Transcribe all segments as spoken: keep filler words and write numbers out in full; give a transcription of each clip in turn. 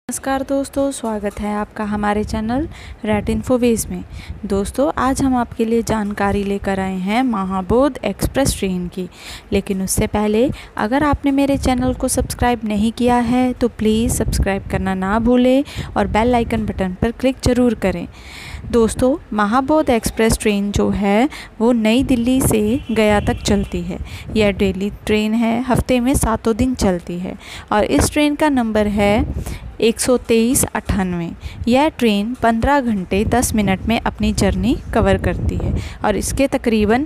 नमस्कार दोस्तों, स्वागत है आपका हमारे चैनल रेट इन्फोवेज में। दोस्तों, आज हम आपके लिए जानकारी लेकर आए हैं महाबोध एक्सप्रेस ट्रेन की। लेकिन उससे पहले अगर आपने मेरे चैनल को सब्सक्राइब नहीं किया है तो प्लीज़ सब्सक्राइब करना ना भूलें और बेल आइकन बटन पर क्लिक ज़रूर करें। दोस्तों, महाबोध एक्सप्रेस ट्रेन जो है वो नई दिल्ली से गया तक चलती है। यह डेली ट्रेन है, हफ्ते में सातों दिन चलती है और इस ट्रेन का नंबर है एक सौ तेईस अट्ठानवे। यह ट्रेन पंद्रह घंटे दस मिनट में अपनी जर्नी कवर करती है और इसके तकरीबन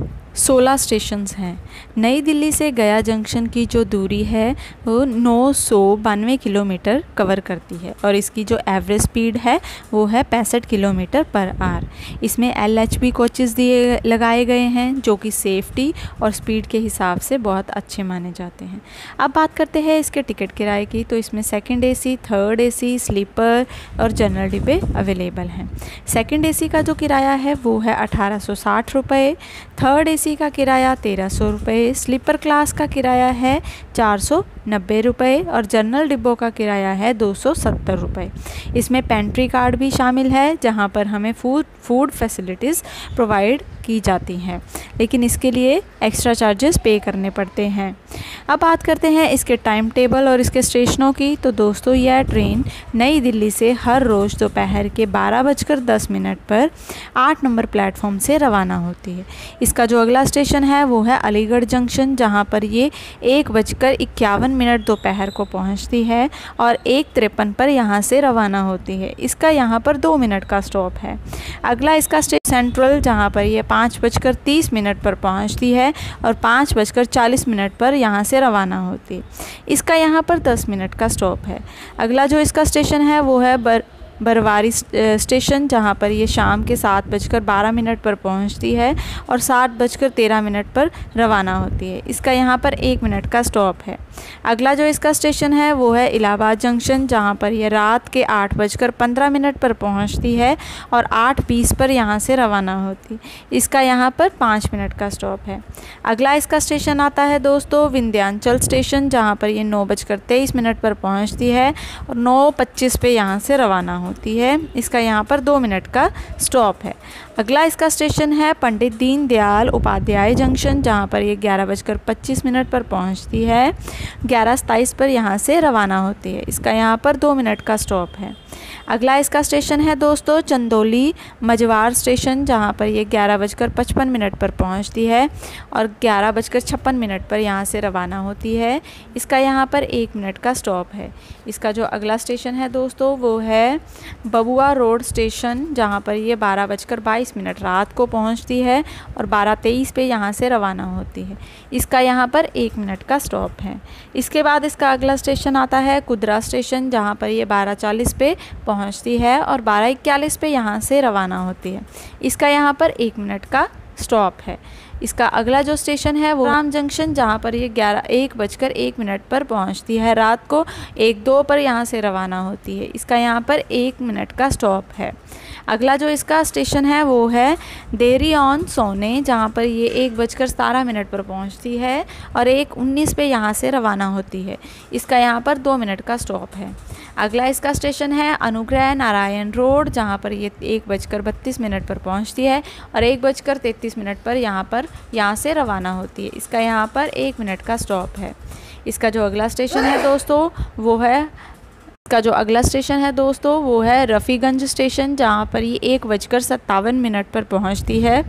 सोलह स्टेशंस हैं। नई दिल्ली से गया जंक्शन की जो दूरी है वो नौ सौ बानवे किलोमीटर कवर करती है और इसकी जो एवरेज स्पीड है वो है पैंसठ किलोमीटर पर आवर। इसमें एल एच बी कोचेज़ दिए लगाए गए हैं जो कि सेफ्टी और स्पीड के हिसाब से बहुत अच्छे माने जाते हैं। अब बात करते हैं इसके टिकट किराए की। तो इसमें second AC, third AC, sleeper और जनरल डिब्बे अवेलेबल हैं। सेकंड एसी का जो किराया है वो है अठारह सौ साठ रुपये, थर्ड एसी का किराया तेरह सौ रुपये, स्लीपर क्लास का किराया है चार सौ नब्बे रुपये और जनरल डिब्बों का किराया है दो सौ सत्तर रुपये। इसमें पेंट्री कार्ड भी शामिल है जहां पर हमें फूड फूड फैसिलिटीज़ प्रोवाइड की जाती हैं, लेकिन इसके लिए एक्स्ट्रा चार्जेस पे करने पड़ते हैं। अब बात करते हैं इसके टाइम टेबल और इसके स्टेशनों की। तो दोस्तों, यह ट्रेन नई दिल्ली से हर रोज़ दोपहर के बारह बजकर दस मिनट पर आठ नंबर प्लेटफॉर्म से रवाना होती है। इसका जो अगला स्टेशन है वो है अलीगढ़ जंक्शन, जहां पर ये एक बजकर इक्यावन मिनट दोपहर को पहुंचती है और एक तिरपन पर यहाँ से रवाना होती है। इसका यहाँ पर दो मिनट का स्टॉप है। अगला इसका स्टेशन सेंट्रल, जहाँ पर ये पाँच बजकर तीस मिनट पर पहुँचती है और पाँच बजकर चालीस मिनट पर यहाँ से रवाना होती है। इसका यहाँ पर दस मिनट का स्टॉप है। अगला जो इसका स्टेशन है वो है बर बरवारी स्टेशन, जहाँ पर ये शाम के सात बजकर बारह मिनट पर पहुँचती है और सात बजकर तेरह मिनट पर रवाना होती है। इसका यहाँ पर एक मिनट का स्टॉप है। अगला जो इसका स्टेशन है वो है इलाहाबाद जंक्शन, जहाँ पर यह रात के आठ बजकर पंद्रह मिनट पर पहुँचती है और आठ बीस पर यहाँ से रवाना होती है। इसका यहाँ पर पाँच मिनट का स्टॉप है। अगला इसका स्टेशन आता है दोस्तों विंध्याचल स्टेशन, जहाँ पर ये नौ बजकर तेईस मिनट पर पहुँचती है और नौ पच्चीस पे यहाँ से रवाना होती है। इसका यहाँ पर दो मिनट का स्टॉप है। अगला इसका स्टेशन है पंडित दीनदयाल उपाध्याय जंक्शन, जहाँ पर ये ग्यारह बजकर पच्चीस मिनट पर पहुँचती है, ग्यारह सताईस पर यहाँ से रवाना होती है। इसका यहाँ पर दो मिनट का स्टॉप है। अगला इसका स्टेशन है दोस्तों चंदौली मझवार स्टेशन, जहाँ पर ये ग्यारह बजकर पचपन मिनट पर पहुँचती है और ग्यारह बजकर छप्पन मिनट पर यहाँ से रवाना होती है। इसका यहाँ पर एक मिनट का स्टॉप है। इसका जो अगला स्टेशन है दोस्तों वो है बबुआ रोड स्टेशन, जहाँ पर ये बारह बजकर बाईस मिनट रात को पहुँचती है और बारह तेईस पे यहाँ से रवाना होती है। इसका यहाँ पर एक मिनट का स्टॉप है। इसके बाद इसका अगला स्टेशन आता है कुदरा स्टेशन, जहाँ पर ये बारह चालीस पे पहुँचती है और बारह इक्यालीस पे यहाँ से रवाना होती है। इसका यहाँ पर एक मिनट का स्टॉप है। इसका अगला जो स्टेशन है वो राम जंक्शन, जहाँ पर ये ग्यारह एक बजकर एक मिनट पर पहुँचती है, रात को एक दो पर यहाँ से रवाना होती है। इसका यहाँ पर एक मिनट का स्टॉप है। अगला जो इसका स्टेशन है वो है देरी ऑन सोने, जहाँ पर ये एक बजकर सतारह मिनट पर पहुँचती है और एक उन्नीस पे यहाँ से रवाना होती है। इसका यहाँ पर दो मिनट का स्टॉप है। अगला इसका स्टेशन है अनुग्रह नारायण रोड, जहाँ पर ये एक बजकर बत्तीस मिनट पर पहुँचती है और एक बजकर तैंतीस मिनट पर यहाँ पर यहाँ से रवाना होती है। इसका यहाँ पर एक मिनट का स्टॉप है। इसका जो अगला स्टेशन है दोस्तों वो है इसका जो अगला स्टेशन है दोस्तों वो है रफ़ीगंज स्टेशन, जहाँ पर ये एक बजकर सत्तावन मिनट पर पहुँचती है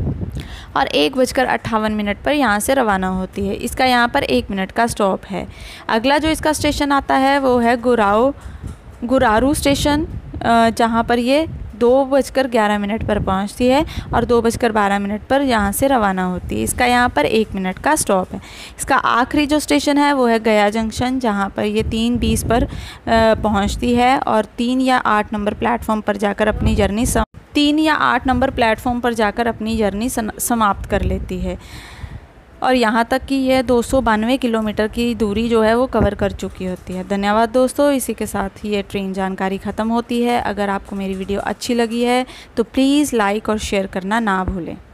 और एक बजकर अट्ठावन मिनट पर यहाँ से रवाना होती है। इसका यहाँ पर एक मिनट का स्टॉप है। अगला जो इसका स्टेशन आता है वो है गुराओ गुरारू स्टेशन, जहाँ पर ये दो बजकर ग्यारह मिनट पर पहुँचती है और दो बजकर बारह मिनट पर यहाँ से रवाना होती है। इसका यहाँ पर एक मिनट का स्टॉप है। इसका आखिरी जो स्टेशन है वो है गया जंक्शन, जहाँ पर ये तीन बीस पर पहुँचती है और तीन या आठ नंबर प्लेटफॉर्म पर जाकर अपनी जर्नी सम तीन या आठ नंबर प्लेटफॉर्म पर जाकर अपनी जर्नी समाप्त कर लेती है और यहाँ तक कि यह दो सौ बानवे किलोमीटर की दूरी जो है वो कवर कर चुकी होती है। धन्यवाद दोस्तों, इसी के साथ ये ट्रेन जानकारी ख़त्म होती है। अगर आपको मेरी वीडियो अच्छी लगी है तो प्लीज़ लाइक और शेयर करना ना भूलें।